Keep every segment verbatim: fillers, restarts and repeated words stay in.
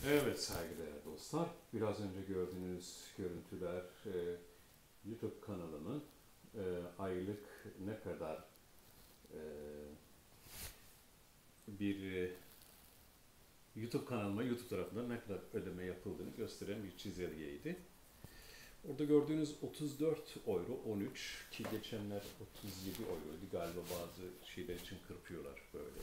Evet saygıdeğer dostlar, biraz önce gördüğünüz görüntüler e, YouTube kanalımın e, aylık ne kadar e, bir e, YouTube kanalıma YouTube tarafından ne kadar ödeme yapıldığını gösteren bir çizelgeydi. Orada gördüğünüz otuz dört euro on üç ki geçenler otuz yedi euroydu galiba, bazı şeyler için kırpıyorlar böyle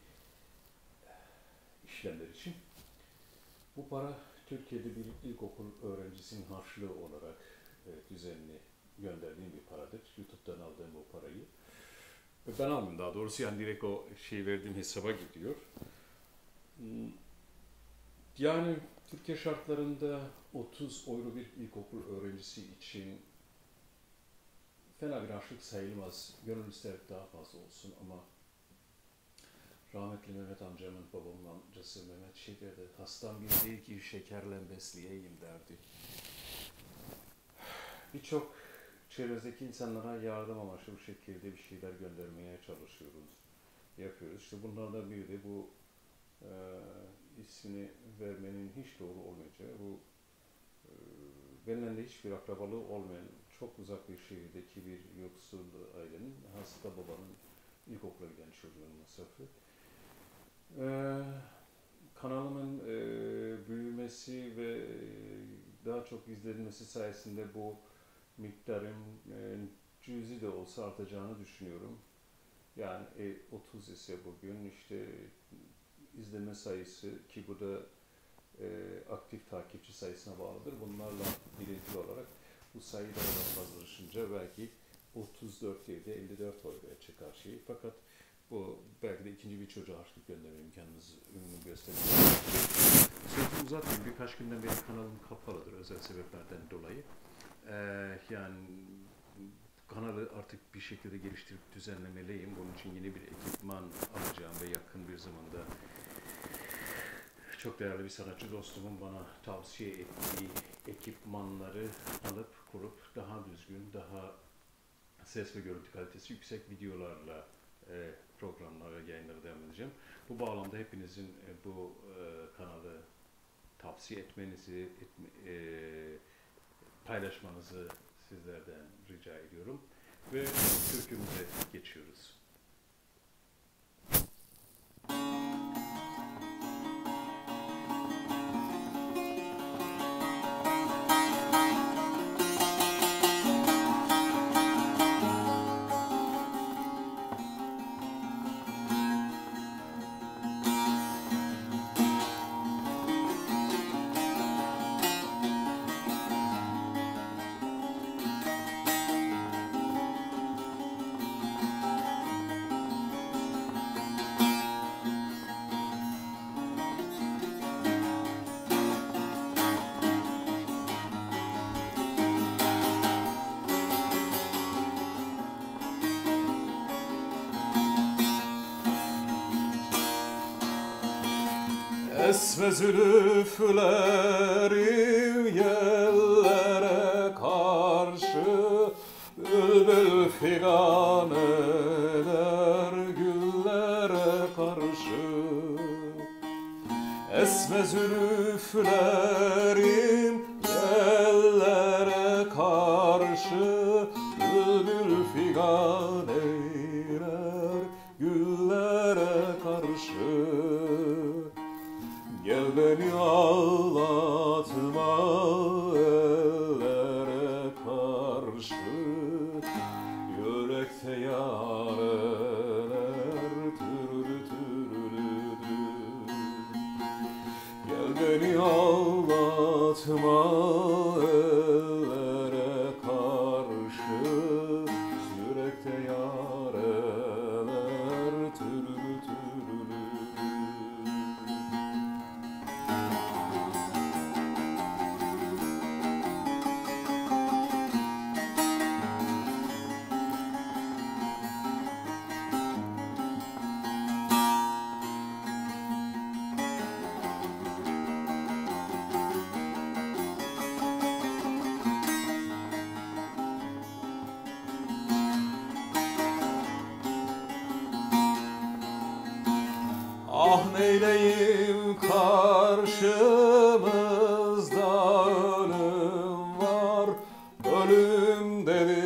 işlemler için. Bu para Türkiye'de bir ilkokul öğrencisinin harçlığı olarak e, düzenli gönderdiğim bir paradır. YouTube'dan aldığım o parayı. Ben almıyorum daha doğrusu, yani direkt o şey verdiğim hesaba gidiyor. Yani Türkiye şartlarında otuz euro bir ilkokul öğrencisi için fena bir harçlık sayılmaz. Gönül isterek daha fazla olsun ama rahmetli Mehmet amcamın, babamın amcası Mehmet şey derdi, hastam bir değil ki şekerle besleyeyim derdi. Birçok çevremizdeki insanlara yardım amaçlı bu şekilde bir şeyler göndermeye çalışıyoruz, yapıyoruz. İşte bunlardan biri de bu e, ismini vermenin hiç doğru olmayacağı, bu e, benimle de hiçbir akrabalığı olmayan, çok uzak bir şehirdeki bir yoksul ailenin, hasta babanın ilkokula giden çocuğun masrafı. Ee, kanalımın e, büyümesi ve daha çok izlenmesi sayesinde bu miktarın e, cüzi de olsa artacağını düşünüyorum. Yani e, otuz ise bugün işte izlenme sayısı, ki bu da e, aktif takipçi sayısına bağlıdır. Bunlarla ilintili olarak bu sayı daha da fazlalaşınca belki otuz dört değil de elli dört euroya çıkar şeyi. Fakat bu belki de ikinci bir çocuğa harçlık gönderme imkanınızı gösteriyor. Sözümü uzatmayayım. Birkaç günden beri kanalım kapalıdır özel sebeplerden dolayı. Ee, yani kanalı artık bir şekilde geliştirip düzenlemeliyim. Bunun için yeni bir ekipman alacağım ve yakın bir zamanda çok değerli bir sanatçı dostumun bana tavsiye ettiği ekipmanları alıp kurup daha düzgün, daha ses ve görüntü kalitesi yüksek videolarla e, programlara ve yayınlara devam edeceğim. Bu bağlamda hepinizin e, bu e, kanalı tavsiye etmenizi, etme, e, paylaşmanızı sizlerden rica ediyorum. Ve türkümüze geçiyoruz. Esme zülüflerim yellere karşı, bülbül figan eder güllere karşı. Esme zülüflerim yellere karşı, bülbül figan eder güllere karşı. Gel beni ağlatma ellere karşı, yürekte yareler türlü türlüdür. Gel beni ağlatma ellere karşı, yürekte yareler türlü türlüdür. Ah neyleyim karşı Ölüm dedi